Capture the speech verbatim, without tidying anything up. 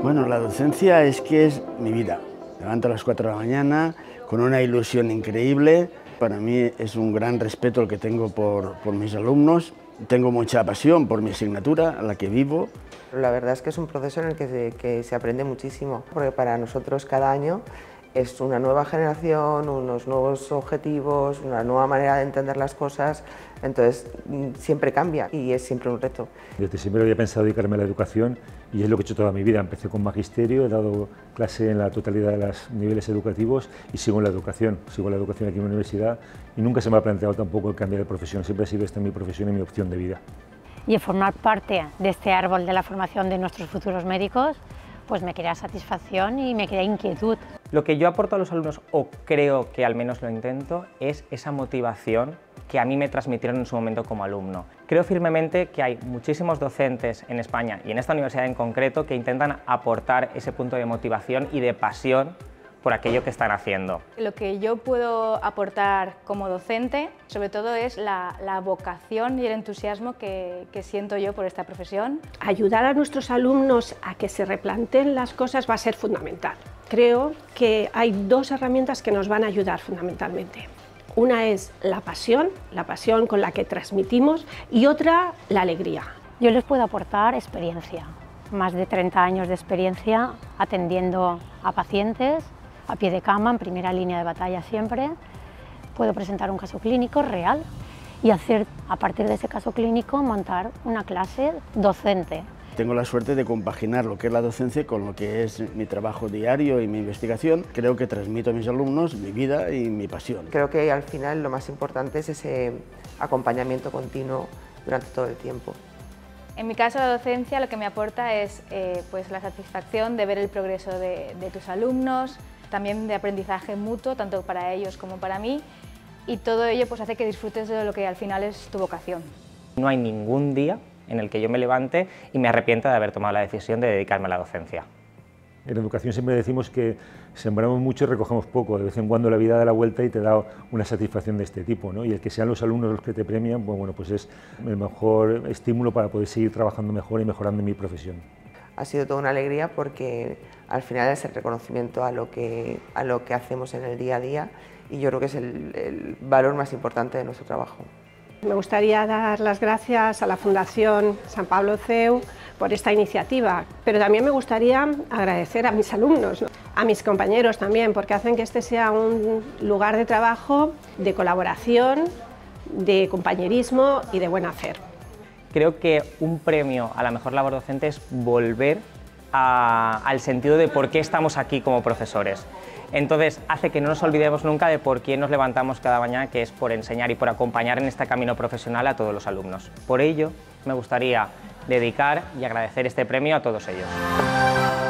Bueno, la docencia es que es mi vida. Me levanto a las cuatro de la mañana con una ilusión increíble. Para mí es un gran respeto el que tengo por, por mis alumnos. Tengo mucha pasión por mi asignatura, a la que vivo. La verdad es que es un proceso en el que se, que se aprende muchísimo, porque para nosotros cada año es una nueva generación, unos nuevos objetivos, una nueva manera de entender las cosas, entonces siempre cambia y es siempre un reto. Desde siempre había pensado dedicarme a la educación y es lo que he hecho toda mi vida. Empecé con magisterio, he dado clase en la totalidad de los niveles educativos y sigo en la educación, sigo en la educación aquí en la universidad y nunca se me ha planteado tampoco el cambiar de profesión, siempre ha sido esta mi profesión y mi opción de vida. Y formar parte de este árbol de la formación de nuestros futuros médicos, pues me crea satisfacción y me crea inquietud. Lo que yo aporto a los alumnos, o creo que al menos lo intento, es esa motivación que a mí me transmitieron en su momento como alumno. Creo firmemente que hay muchísimos docentes en España y en esta universidad en concreto que intentan aportar ese punto de motivación y de pasión por aquello que están haciendo. Lo que yo puedo aportar como docente, sobre todo, es la, la vocación y el entusiasmo que, que siento yo por esta profesión. Ayudar a nuestros alumnos a que se replanteen las cosas va a ser fundamental. Creo que hay dos herramientas que nos van a ayudar fundamentalmente. Una es la pasión, la pasión con la que transmitimos, y otra, la alegría. Yo les puedo aportar experiencia, más de treinta años de experiencia atendiendo a pacientes, a pie de cama, en primera línea de batalla siempre. Puedo presentar un caso clínico real y hacer, a partir de ese caso clínico, montar una clase docente. Tengo la suerte de compaginar lo que es la docencia con lo que es mi trabajo diario y mi investigación. Creo que transmito a mis alumnos mi vida y mi pasión. Creo que al final lo más importante es ese acompañamiento continuo durante todo el tiempo. En mi caso, la docencia lo que me aporta es eh, pues, la satisfacción de ver el progreso de, de tus alumnos, también de aprendizaje mutuo, tanto para ellos como para mí, y todo ello pues, hace que disfrutes de lo que al final es tu vocación. No hay ningún día en el que yo me levante y me arrepienta de haber tomado la decisión de dedicarme a la docencia. En educación siempre decimos que sembramos mucho y recogemos poco, de vez en cuando la vida da la vuelta y te da una satisfacción de este tipo, ¿no? Y el que sean los alumnos los que te premian, pues, bueno, pues es el mejor estímulo para poder seguir trabajando mejor y mejorando en mi profesión. Ha sido toda una alegría porque al final es el reconocimiento a lo que, a lo que hacemos en el día a día y yo creo que es el, el valor más importante de nuestro trabajo. Me gustaría dar las gracias a la Fundación San Pablo C E U por esta iniciativa, pero también me gustaría agradecer a mis alumnos, ¿no? A mis compañeros también, porque hacen que este sea un lugar de trabajo, de colaboración, de compañerismo y de buen hacer. Creo que un premio a la mejor labor docente es volver a, al sentido de por qué estamos aquí como profesores. Entonces hace que no nos olvidemos nunca de por qué nos levantamos cada mañana, que es por enseñar y por acompañar en este camino profesional a todos los alumnos. Por ello, me gustaría dedicar y agradecer este premio a todos ellos.